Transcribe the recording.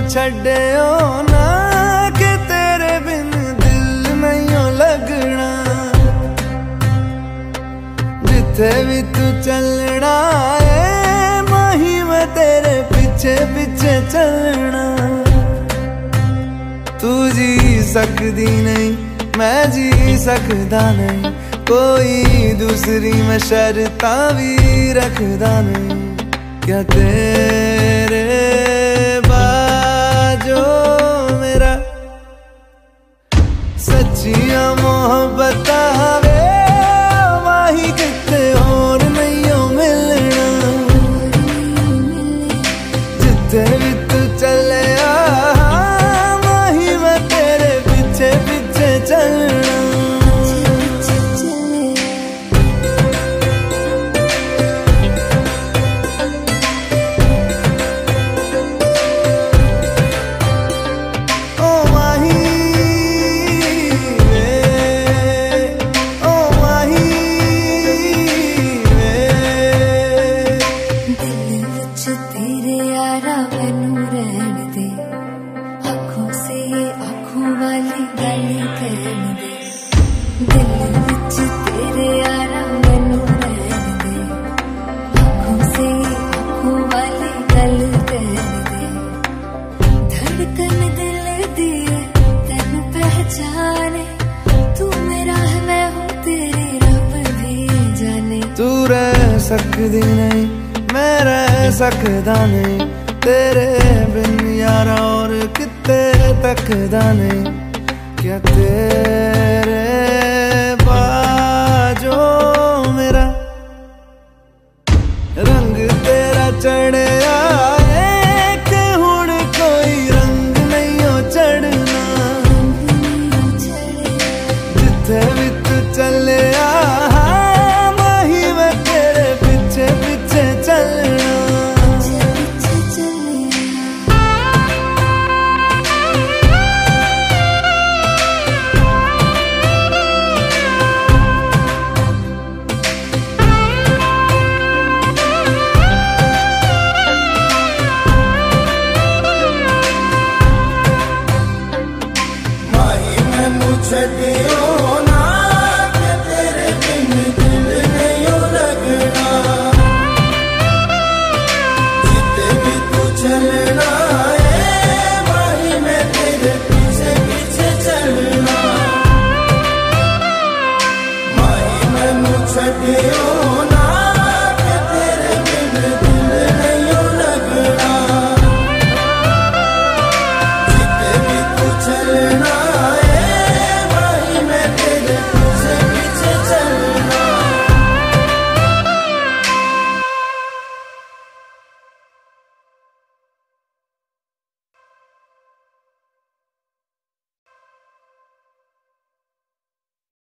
छड्डियो ना कि तेरे बिन दिल नहीं लगना। जिथे भी तू चलना है माही मैं तेरे पीछे पीछे चलना। तू जी सकदी नहीं मैं जी सकदा नहीं, कोई दूसरी मैं शर्तां भी रखदा नहीं। क्या तेरे बाजो मेरा सच्चियां मोहब्बत वे माही किते होर नहीं हो मिलना। जिथे भी तू चले माही मैं तेरे पीछे पीछे चलना। तू रह सकदी नहीं मैं रह सकदा नहीं, तेरे बिन यारा और किते तकदा नहीं। क्या तेरे बाजो मेरा रंग तेरा चढ़िया है कि हुण कोई रंग नहीं हो चढ़ना। जिथे भी तू चले छड्डियो ना कि तेरे बिन दिल नहीं लगना। जिथे भी तू चलना है माही मैं तेरे पीछे पीछे चलना। माही मैनू छड्डियो ना।